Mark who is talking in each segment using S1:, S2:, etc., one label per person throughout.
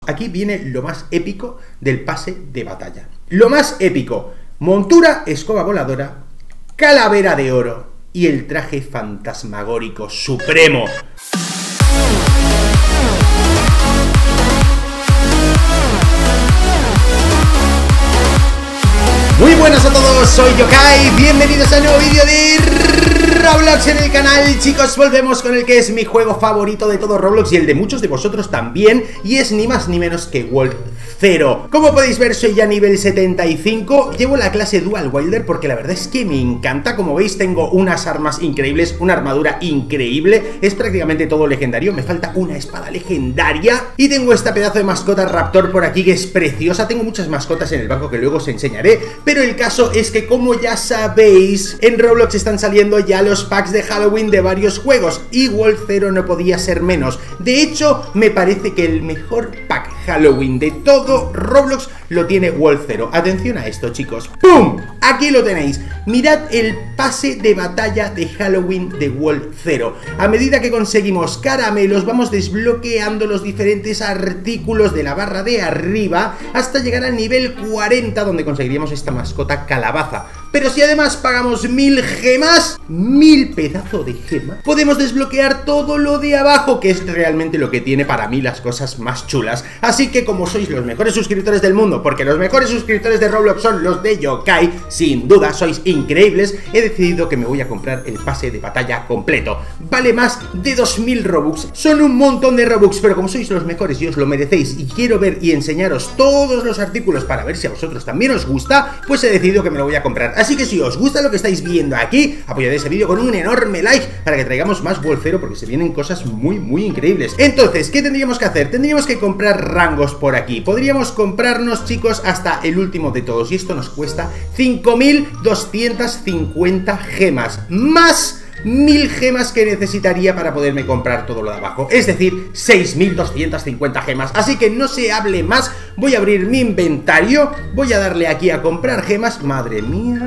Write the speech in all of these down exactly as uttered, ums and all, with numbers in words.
S1: Aquí viene lo más épico del pase de batalla. Lo más épico: montura, escoba voladora, calavera de oro y el traje fantasmagórico supremo. Muy buenas a todos, soy Yokai, bienvenidos a un nuevo vídeo de Roblox en el canal. Chicos, volvemos con el que es mi juego favorito de todo Roblox y el de muchos de vosotros también, y es ni más ni menos que World Zero. Como podéis ver, soy ya nivel setenta y cinco, llevo la clase Dual Wielder porque la verdad es que me encanta. Como veis, tengo unas armas increíbles, una armadura increíble, es prácticamente todo legendario, me falta una espada legendaria y tengo esta pedazo de mascota Raptor por aquí que es preciosa. Tengo muchas mascotas en el banco que luego os enseñaré, pero el caso es que, como ya sabéis, en Roblox están saliendo ya los packs de Halloween de varios juegos y World Zero no podía ser menos. De hecho, me parece que el mejor pack Halloween de todo Roblox lo tiene World Zero. Atención a esto, chicos. ¡Pum! Aquí lo tenéis. Mirad el pase de batalla de Halloween de World Zero. A medida que conseguimos caramelos, vamos desbloqueando los diferentes artículos de la barra de arriba hasta llegar al nivel cuarenta, donde conseguiríamos esta mascota calabaza. Pero si además pagamos mil gemas, mil pedazos de gemas, podemos desbloquear todo lo de abajo, que es realmente lo que tiene para mí las cosas más chulas. Así que, como sois los mejores suscriptores del mundo, porque los mejores suscriptores de Roblox son los de Yokai, sin duda sois increíbles, he decidido que me voy a comprar el pase de batalla completo. Vale más de dos mil Robux, son un montón de Robux, pero como sois los mejores y os lo merecéis y quiero ver y enseñaros todos los artículos para ver si a vosotros también os gusta, pues he decidido que me lo voy a comprar. Así que si os gusta lo que estáis viendo aquí, apoyad ese vídeo con un enorme like para que traigamos más World Zero, porque se vienen cosas muy muy increíbles. Entonces, ¿qué tendríamos que hacer? Tendríamos que comprar rangos por aquí. Podríamos comprarnos, chicos, hasta el último de todos, y esto nos cuesta cinco mil doscientas cincuenta gemas, más mil gemas que necesitaría para poderme comprar todo lo de abajo, es decir, seis mil doscientas cincuenta gemas. Así que no se hable más, voy a abrir mi inventario, voy a darle aquí a comprar gemas. Madre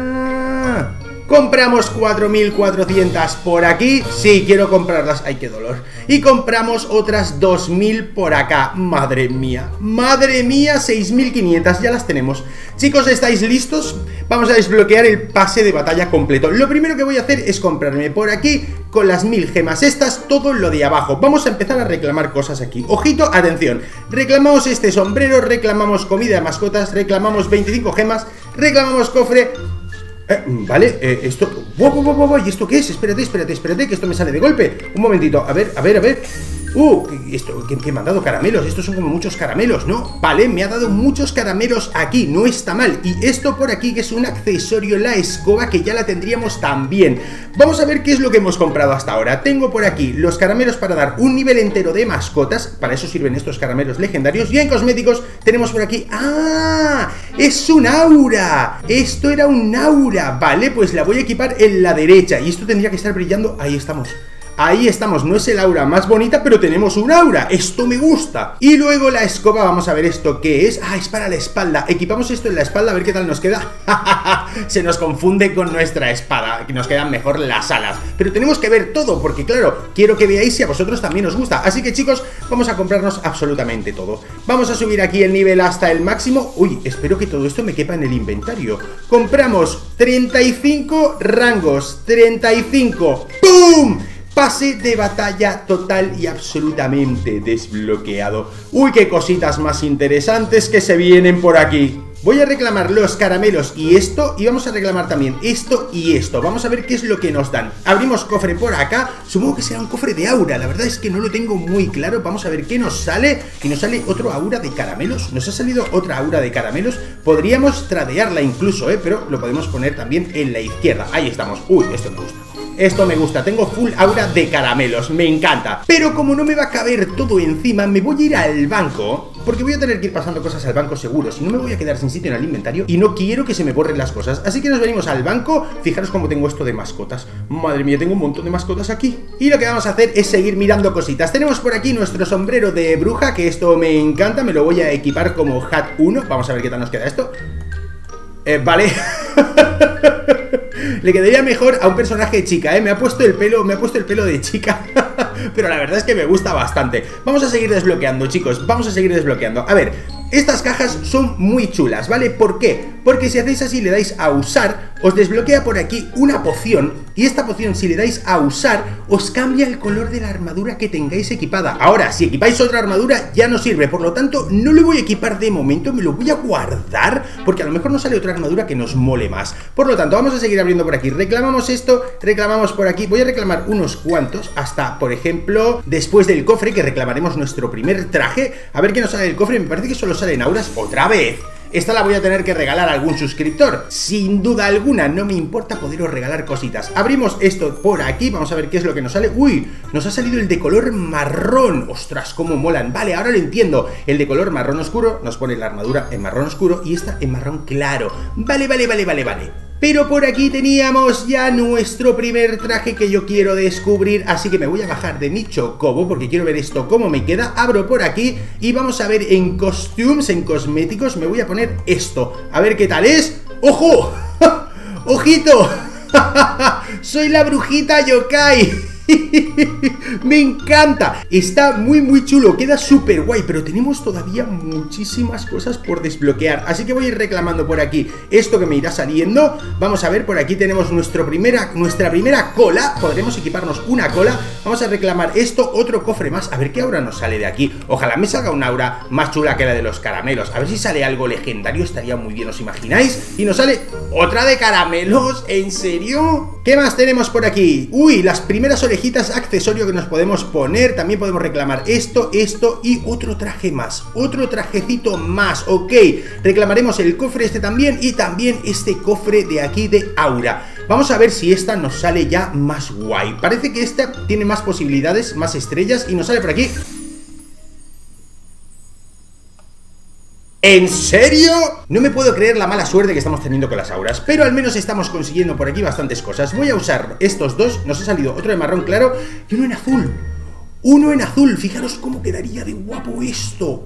S1: mía, compramos cuatro mil cuatrocientas por aquí. Sí, quiero comprarlas. Ay, qué dolor. Y compramos otras dos mil por acá. Madre mía, madre mía, seis mil quinientas, ya las tenemos. Chicos, ¿estáis listos? Vamos a desbloquear el pase de batalla completo. Lo primero que voy a hacer es comprarme por aquí, con las mil gemas estas, todo lo de abajo. Vamos a empezar a reclamar cosas aquí. Ojito, atención. Reclamamos este sombrero, reclamamos comida de mascotas, reclamamos veinticinco gemas, reclamamos cofre. Eh, vale, eh, esto... ¡Wow, wow, wow, wow! ¿Y esto qué es? Espérate, espérate, espérate, que esto me sale de golpe. Un momentito, a ver, a ver, a ver. Uh, esto, que, que me han dado caramelos. Estos son como muchos caramelos, ¿no? Vale, me ha dado muchos caramelos aquí, no está mal. Y esto por aquí, que es un accesorio, la escoba, que ya la tendríamos también. Vamos a ver qué es lo que hemos comprado hasta ahora. Tengo por aquí los caramelos para dar un nivel entero de mascotas. Para eso sirven estos caramelos legendarios. Y en cosméticos tenemos por aquí... ¡Ah! ¡Es un aura! Esto era un aura. Vale, pues la voy a equipar en la derecha. Y esto tendría que estar brillando. Ahí estamos. Ahí estamos, no es el aura más bonita, pero tenemos un aura, esto me gusta. Y luego la escoba, vamos a ver esto qué es. Ah, es para la espalda, equipamos esto en la espalda, a ver qué tal nos queda. Se nos confunde con nuestra espada, que nos quedan mejor las alas. Pero tenemos que ver todo, porque claro, quiero que veáis si a vosotros también os gusta. Así que, chicos, vamos a comprarnos absolutamente todo. Vamos a subir aquí el nivel hasta el máximo. Uy, espero que todo esto me quepa en el inventario. Compramos treinta y cinco rangos, treinta y cinco. ¡Pum! Pase de batalla total y absolutamente desbloqueado. Uy, qué cositas más interesantes que se vienen por aquí. Voy a reclamar los caramelos y esto, y vamos a reclamar también esto y esto. Vamos a ver qué es lo que nos dan. Abrimos cofre por acá, supongo que será un cofre de aura. La verdad es que no lo tengo muy claro. Vamos a ver qué nos sale. Y nos sale otro aura de caramelos. Nos ha salido otra aura de caramelos. Podríamos tradearla incluso, ¿eh? Pero lo podemos poner también en la izquierda. Ahí estamos. Uy, esto me gusta. Esto me gusta, tengo full aura de caramelos, me encanta. Pero como no me va a caber todo encima, me voy a ir al banco, porque voy a tener que ir pasando cosas al banco seguro. Si no, me voy a quedar sin sitio en el inventario y no quiero que se me borren las cosas. Así que nos venimos al banco. Fijaros cómo tengo esto de mascotas. Madre mía, tengo un montón de mascotas aquí. Y lo que vamos a hacer es seguir mirando cositas. Tenemos por aquí nuestro sombrero de bruja, que esto me encanta, me lo voy a equipar como hat uno. Vamos a ver qué tal nos queda esto. Eh, vale, Le quedaría mejor a un personaje chica, ¿eh? Me ha puesto el pelo, me ha puesto el pelo de chica. Pero la verdad es que me gusta bastante. Vamos a seguir desbloqueando, chicos. Vamos a seguir desbloqueando. A ver, estas cajas son muy chulas, ¿vale? ¿Por qué? Porque si hacéis así, le dais a usar, os desbloquea por aquí una poción. Y esta poción, si le dais a usar, os cambia el color de la armadura que tengáis equipada. Ahora, si equipáis otra armadura, ya no sirve. Por lo tanto, no lo voy a equipar de momento. Me lo voy a guardar, porque a lo mejor nos sale otra armadura que nos mole más. Por lo tanto, vamos a seguir abriendo por aquí. Reclamamos esto, reclamamos por aquí. Voy a reclamar unos cuantos, hasta, por ejemplo, después del cofre, que reclamaremos nuestro primer traje. A ver qué nos sale del cofre. Me parece que solo salen auras otra vez. Esta la voy a tener que regalar a algún suscriptor. Sin duda alguna, no me importa poderos regalar cositas. Abrimos esto por aquí, vamos a ver qué es lo que nos sale. Uy, nos ha salido el de color marrón. Ostras, cómo molan. Vale, ahora lo entiendo. El de color marrón oscuro nos pone la armadura en marrón oscuro y esta en marrón claro. Vale, vale, vale, vale, vale. Pero por aquí teníamos ya nuestro primer traje que yo quiero descubrir, así que me voy a bajar de mi chocobo porque quiero ver esto cómo me queda. Abro por aquí y vamos a ver en costumes, en cosméticos, me voy a poner esto. A ver qué tal es. ¡Ojo! ¡Ojito! ¡Soy la brujita yokai! Me encanta, está muy muy chulo, queda súper guay, pero tenemos todavía muchísimas cosas por desbloquear, así que voy a ir reclamando por aquí esto que me irá saliendo. Vamos a ver, por aquí tenemos nuestro primera, nuestra primera cola, podremos equiparnos una cola. Vamos a reclamar esto, otro cofre más, a ver qué aura nos sale de aquí. Ojalá me salga una aura más chula que la de los caramelos, a ver si sale algo legendario, estaría muy bien, ¿os imagináis? Y nos sale otra de caramelos, ¿en serio? ¿Qué más tenemos por aquí? Uy, las primeras orejitas, accesorio que nos podemos poner. También podemos reclamar esto, esto y otro traje más, otro trajecito más, ok. Reclamaremos el cofre este también y también este cofre de aquí de aura. Vamos a ver si esta nos sale ya más guay. Parece que esta tiene más posibilidades, más estrellas y nos sale por aquí. ¿En serio? No me puedo creer la mala suerte que estamos teniendo con las auras, pero al menos estamos consiguiendo por aquí bastantes cosas. Voy a usar estos dos, nos ha salido otro de marrón claro y uno en azul. Uno en azul, fijaros cómo quedaría de guapo esto.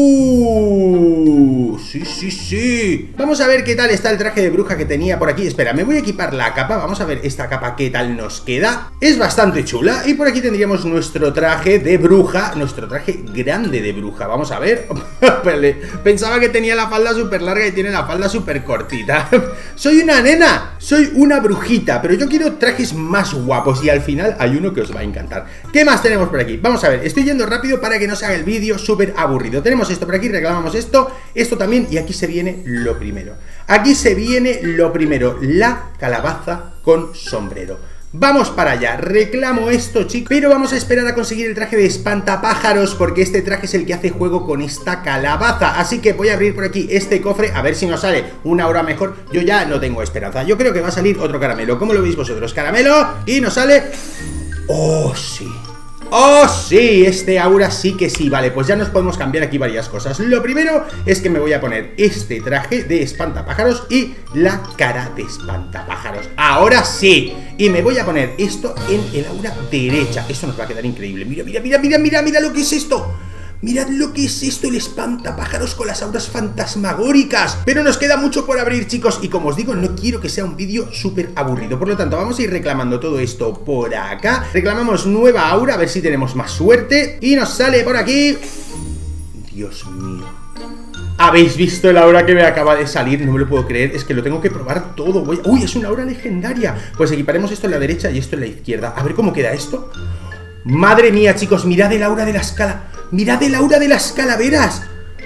S1: ¡Uh! Sí, sí, sí. Vamos a ver qué tal está el traje de bruja que tenía por aquí. Espera, me voy a equipar la capa. Vamos a ver esta capa qué tal nos queda. Es bastante chula. Y por aquí tendríamos nuestro traje de bruja, nuestro traje grande de bruja. Vamos a ver. Pensaba que tenía la falda súper larga y tiene la falda súper cortita. Soy una nena, soy una brujita, pero yo quiero trajes más guapos y al final hay uno que os va a encantar. ¿Qué más tenemos por aquí? Aquí. Vamos a ver, estoy yendo rápido para que no se haga el vídeo súper aburrido. Tenemos esto por aquí, reclamamos esto, esto también, y aquí se viene lo primero. Aquí se viene lo primero, la calabaza con sombrero. Vamos para allá, reclamo esto, chicos. Pero vamos a esperar a conseguir el traje de espantapájaros, porque este traje es el que hace juego con esta calabaza. Así que voy a abrir por aquí este cofre, a ver si nos sale una hora mejor. Yo ya no tengo esperanza, yo creo que va a salir otro caramelo. ¿Cómo lo veis vosotros? Caramelo, y nos sale... ¡Oh, sí! ¡Oh, sí! Este aura sí que sí. Vale, pues ya nos podemos cambiar aquí varias cosas. Lo primero es que me voy a poner este traje de espantapájaros y la cara de espantapájaros. ¡Ahora sí! Y me voy a poner esto en el aura derecha. Esto nos va a quedar increíble. Mira, mira, mira, mira, mira, mira lo que es esto. Mirad lo que es esto, el espantapájaros con las auras fantasmagóricas. Pero nos queda mucho por abrir, chicos, y como os digo, no quiero que sea un vídeo súper aburrido. Por lo tanto, vamos a ir reclamando todo esto por acá. Reclamamos nueva aura, a ver si tenemos más suerte. Y nos sale por aquí... Dios mío. ¿Habéis visto el aura que me acaba de salir? No me lo puedo creer, es que lo tengo que probar todo. Voy... ¡Uy, es una aura legendaria! Pues equiparemos esto en la derecha y esto en la izquierda. A ver cómo queda esto. Madre mía, chicos, mirad el aura de la escala. ¡Mirad el aura de las calaveras!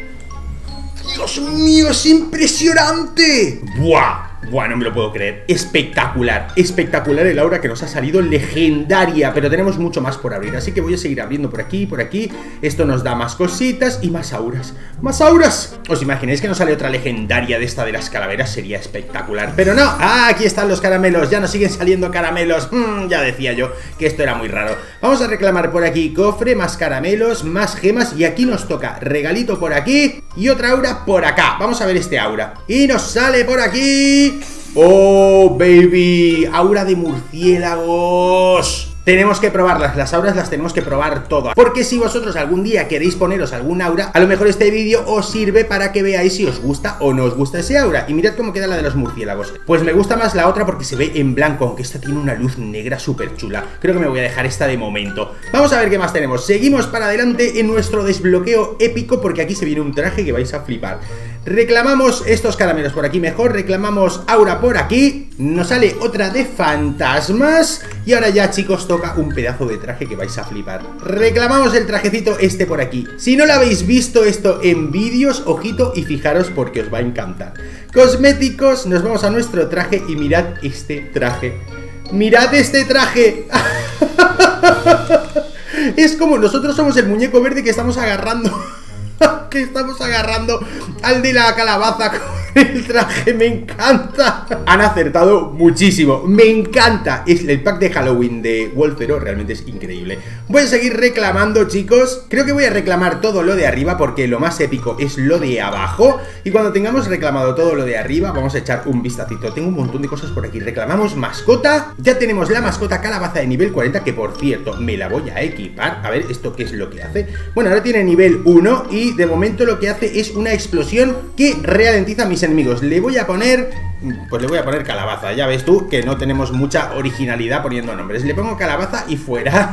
S1: ¡Dios mío, es impresionante! ¡Buah! Buah, no me lo puedo creer. Espectacular, espectacular el aura que nos ha salido, legendaria. Pero tenemos mucho más por abrir, así que voy a seguir abriendo por aquí, por aquí. Esto nos da más cositas y más auras. ¡Más auras! ¿Os imagináis que nos sale otra legendaria de esta de las calaveras? Sería espectacular, pero no. ¡Ah, aquí están los caramelos! Ya nos siguen saliendo caramelos. mm, Ya decía yo que esto era muy raro. Vamos a reclamar por aquí cofre, más caramelos, más gemas. Y aquí nos toca regalito por aquí y otra aura por acá. Vamos a ver este aura. Y nos sale por aquí... ¡Oh, baby! Aura de murciélagos. tenemos que probarlas, las auras las tenemos que probar todas, porque si vosotros algún día queréis poneros algún aura, a lo mejor este vídeo os sirve para que veáis si os gusta o no os gusta ese aura. Y mirad cómo queda la de los murciélagos. Pues me gusta más la otra porque se ve en blanco, aunque esta tiene una luz negra súper chula. Creo que me voy a dejar esta de momento. Vamos a ver qué más tenemos. Seguimos para adelante en nuestro desbloqueo épico, porque aquí se viene un traje que vais a flipar. Reclamamos estos caramelos por aquí mejor, reclamamos aura por aquí, nos sale otra de fantasmas y ahora ya, chicos, toca un pedazo de traje que vais a flipar. Reclamamos el trajecito este por aquí. Si no lo habéis visto esto en vídeos, ojito y fijaros porque os va a encantar. Cosméticos, nos vamos a nuestro traje y mirad este traje. Mirad este traje. Es como nosotros somos el muñeco verde que estamos agarrando que estamos agarrando al de la calabaza con el traje. Me encanta. Han acertado muchísimo. Me encanta. Es el pack de Halloween de Wolfero, realmente es increíble. Voy a seguir reclamando, chicos. Creo que voy a reclamar todo lo de arriba porque lo más épico es lo de abajo. Y cuando tengamos reclamado todo lo de arriba, vamos a echar un vistacito. Tengo un montón de cosas por aquí. Reclamamos mascota. Ya tenemos la mascota calabaza de nivel cuarenta, que por cierto me la voy a equipar. A ver, ¿esto qué es lo que hace? Bueno, ahora tiene nivel uno y de momento lo que hace es una explosión que ralentiza a mis enemigos. Le voy a poner... Pues le voy a poner calabaza. Ya ves tú que no tenemos mucha originalidad poniendo nombres. Le pongo calabaza y fuera.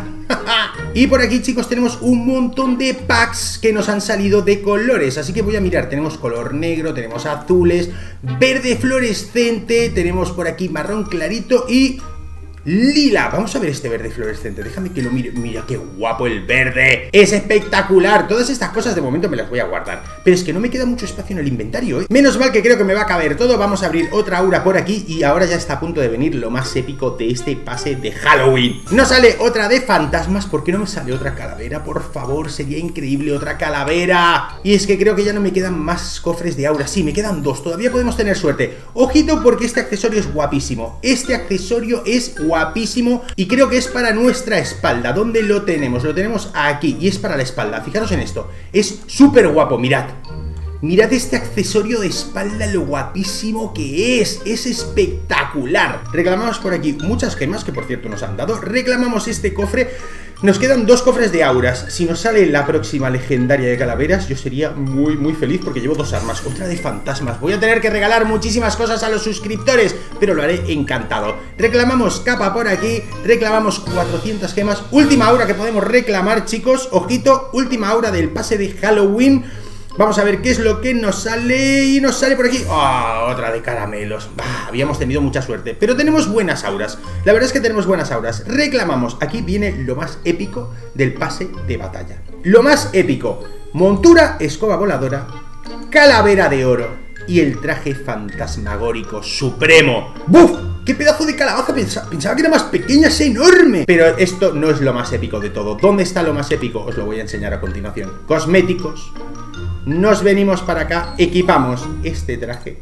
S1: Y por aquí, chicos, tenemos un montón de packs que nos han salido de colores. Así que voy a mirar. Tenemos color negro, tenemos azules, verde fluorescente, tenemos por aquí marrón clarito y... lila. Vamos a ver este verde fluorescente. Déjame que lo mire. Mira qué guapo el verde. Es espectacular. Todas estas cosas de momento me las voy a guardar. Pero es que no me queda mucho espacio en el inventario, ¿eh? Menos mal que creo que me va a caber todo. Vamos a abrir otra aura por aquí. Y ahora ya está a punto de venir lo más épico de este pase de Halloween. No sale otra de fantasmas. ¿Por qué no me sale otra calavera? Por favor, sería increíble otra calavera. Y es que creo que ya no me quedan más cofres de aura. Sí, me quedan dos. Todavía podemos tener suerte. Ojito porque este accesorio es guapísimo. Este accesorio es guapísimo. Guapísimo y creo que es para nuestra espalda. ¿Dónde lo tenemos? Lo tenemos aquí y es para la espalda. Fijaros en esto, es súper guapo, mirad. Mirad este accesorio de espalda, lo guapísimo que es. Es espectacular. Reclamamos por aquí muchas gemas que por cierto nos han dado. Reclamamos este cofre. Nos quedan dos cofres de auras. Si nos sale la próxima legendaria de calaveras, yo sería muy muy feliz porque llevo dos armas. Otra de fantasmas. Voy a tener que regalar muchísimas cosas a los suscriptores, pero lo haré encantado. Reclamamos capa por aquí. Reclamamos cuatrocientas gemas. Última aura que podemos reclamar, chicos. Ojito, última aura del pase de Halloween. Vamos a ver qué es lo que nos sale. Y nos sale por aquí, oh, otra de caramelos. Bah, habíamos tenido mucha suerte, pero tenemos buenas auras. La verdad es que tenemos buenas auras. Reclamamos, aquí viene lo más épico del pase de batalla. Lo más épico: montura, escoba voladora, calavera de oro y el traje fantasmagórico supremo. ¡Buf! ¡Qué pedazo de calabaza! Pensaba, pensaba que era más pequeña, es enorme. Pero esto no es lo más épico de todo. ¿Dónde está lo más épico? Os lo voy a enseñar a continuación. Cosméticos. Nos venimos para acá, equipamos este traje.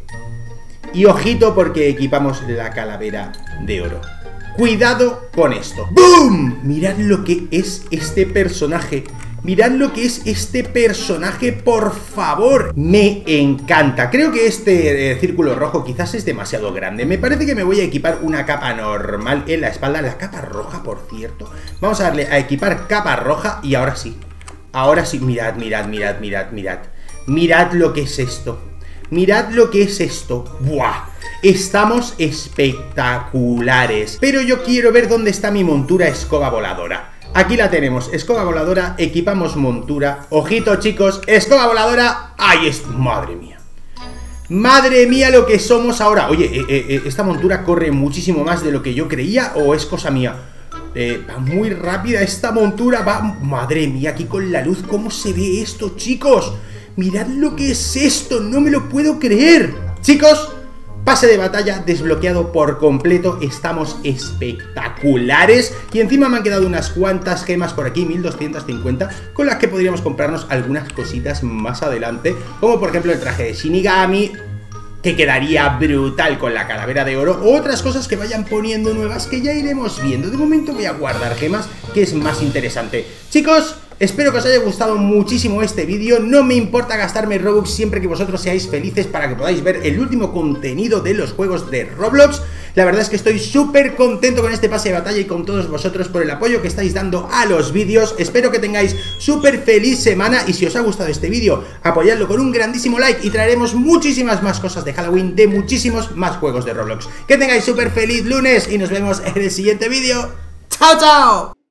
S1: Y ojito porque equipamos la calavera de oro. Cuidado con esto. ¡Boom! Mirad lo que es este personaje. Mirad lo que es este personaje, por favor. Me encanta. Creo que este eh, círculo rojo quizás es demasiado grande. Me parece que me voy a equipar una capa normal en la espalda. La capa roja, por cierto. Vamos a darle a equipar capa roja y ahora sí. Ahora sí, mirad, mirad, mirad, mirad, mirad. Mirad lo que es esto. Mirad lo que es esto. ¡Buah! Estamos espectaculares. Pero yo quiero ver dónde está mi montura escoba voladora. Aquí la tenemos, escoba voladora, equipamos montura. Ojito, chicos, escoba voladora. ¡Ay, es! ¡Madre mía! ¡Madre mía lo que somos ahora! Oye, eh, eh, ¿esta montura corre muchísimo más de lo que yo creía o es cosa mía? Eh, va muy rápida esta montura, va... Madre mía, aquí con la luz, ¿cómo se ve esto, chicos? Mirad lo que es esto, no me lo puedo creer. Chicos, pase de batalla desbloqueado por completo. Estamos espectaculares. Y encima me han quedado unas cuantas gemas por aquí, mil doscientas cincuenta, con las que podríamos comprarnos algunas cositas más adelante, como por ejemplo el traje de Shinigami, que quedaría brutal con la calavera de oro, o otras cosas que vayan poniendo nuevas que ya iremos viendo. De momento voy a guardar gemas, que es más interesante. Chicos, espero que os haya gustado muchísimo este vídeo. No me importa gastarme Robux siempre que vosotros seáis felices para que podáis ver el último contenido de los juegos de Roblox. La verdad es que estoy súper contento con este pase de batalla y con todos vosotros por el apoyo que estáis dando a los vídeos. Espero que tengáis súper feliz semana y si os ha gustado este vídeo, apoyadlo con un grandísimo like y traeremos muchísimas más cosas de Halloween, de muchísimos más juegos de Roblox. Que tengáis súper feliz lunes y nos vemos en el siguiente vídeo. ¡Chao, chao!